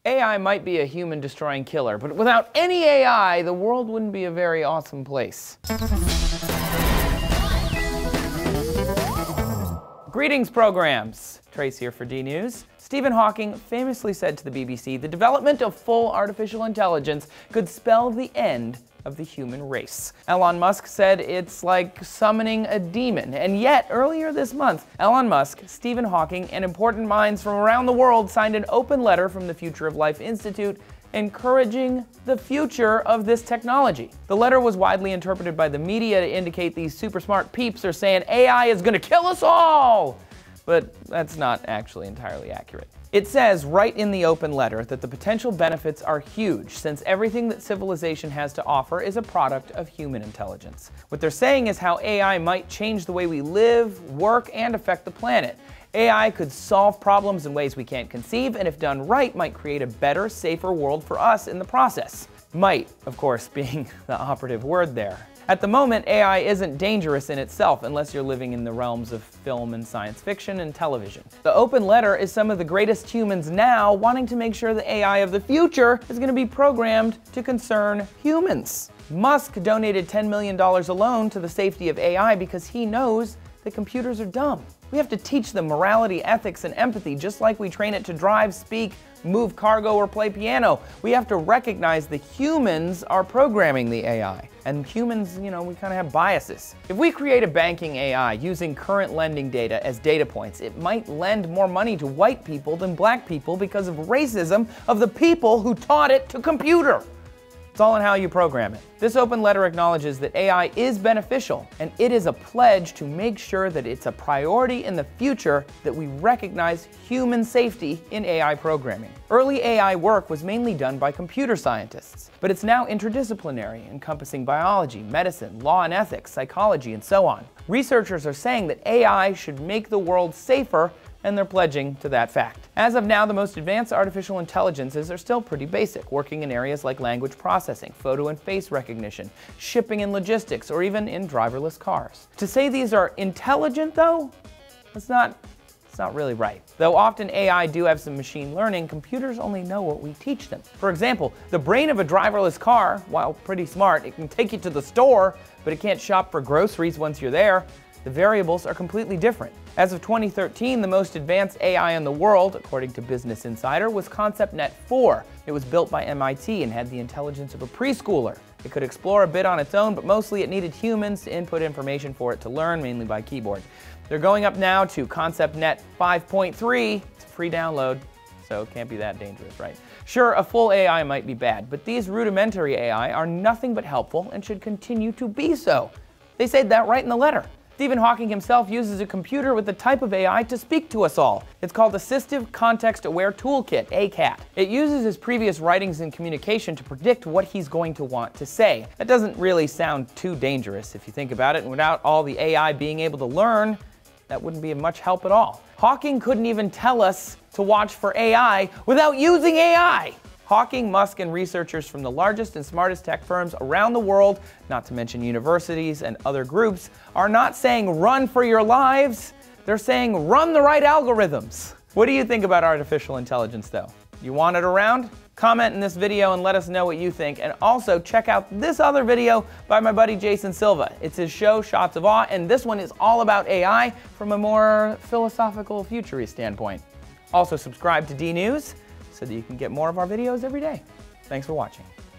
AI might be a human-destroying killer, but without any AI, the world wouldn't be a very awesome place. Greetings, programs. Trace here for D-News. Stephen Hawking famously said to the BBC, the development of full artificial intelligence could spell the end of the human race. Elon Musk said it's like summoning a demon. And yet, earlier this month, Elon Musk, Stephen Hawking, and important minds from around the world signed an open letter from the Future of Life Institute encouraging the future of this technology. The letter was widely interpreted by the media to indicate these super smart peeps are saying AI is gonna kill us all! But that's not actually entirely accurate. It says right in the open letter that the potential benefits are huge, since everything that civilization has to offer is a product of human intelligence. What they're saying is how AI might change the way we live, work, and affect the planet. AI could solve problems in ways we can't conceive, and if done right, might create a better, safer world for us in the process. Might, of course, being the operative word there. At the moment, AI isn't dangerous in itself unless you're living in the realms of film and science fiction and television. The open letter is some of the greatest humans now wanting to make sure the AI of the future is going to be programmed to concern humans. Musk donated $10 million alone to the safety of AI because he knows that computers are dumb. We have to teach them morality, ethics, and empathy just like we train it to drive, speak, move cargo, or play piano. We have to recognize the humans are programming the AI. And humans, we kind of have biases. If we create a banking AI using current lending data as data points, it might lend more money to white people than black people because of racism of the people who taught it to computer. It's all in how you program it. This open letter acknowledges that AI is beneficial, and it is a pledge to make sure that it's a priority in the future that we recognize human safety in AI programming. Early AI work was mainly done by computer scientists, but it's now interdisciplinary, encompassing biology, medicine, law and ethics, psychology, and so on. Researchers are saying that AI should make the world safer, and they're pledging to that fact. As of now, the most advanced artificial intelligences are still pretty basic, working in areas like language processing, photo and face recognition, shipping and logistics, or even in driverless cars. To say these are intelligent, though, it's not really right. Though often AI do have some machine learning, computers only know what we teach them. For example, the brain of a driverless car, while pretty smart, it can take you to the store, but it can't shop for groceries once you're there. The variables are completely different. As of 2013, the most advanced AI in the world, according to Business Insider, was ConceptNet 4. It was built by MIT and had the intelligence of a preschooler. It could explore a bit on its own, but mostly it needed humans to input information for it to learn, mainly by keyboard. They're going up now to ConceptNet 5.3. It's a free download, so it can't be that dangerous, right? Sure, a full AI might be bad, but these rudimentary AI are nothing but helpful and should continue to be so. They said that right in the letter. Stephen Hawking himself uses a computer with the type of AI to speak to us all. It's called Assistive Context Aware Toolkit, ACAT. It uses his previous writings in communication to predict what he's going to want to say. That doesn't really sound too dangerous if you think about it, and without all the AI being able to learn, that wouldn't be of much help at all. Hawking couldn't even tell us to watch for AI without using AI! Hawking, Musk, and researchers from the largest and smartest tech firms around the world, not to mention universities and other groups, are not saying run for your lives, they're saying run the right algorithms. What do you think about artificial intelligence, though? You want it around? Comment in this video and let us know what you think, and also check out this other video by my buddy Jason Silva. It's his show, Shots of Awe, and this one is all about AI from a more philosophical, futurist standpoint. Also subscribe to D-News so that you can get more of our videos every day. Thanks for watching.